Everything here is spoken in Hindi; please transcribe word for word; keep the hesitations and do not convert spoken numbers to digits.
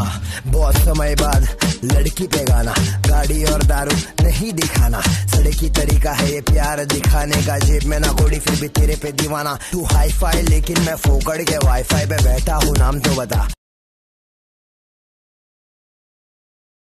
हाँ बहुत समय बाद लड़की पे गाना, गाड़ी और दारू नहीं दिखाना, सड़की तरीका है ये प्यार दिखाने का, जेब में ना कोड़ी फिर भी तेरे पे दीवाना। तू हाई फाई लेकिन मैं फोकड़ के वाईफाई पे बैठा हूँ, नाम तो बता।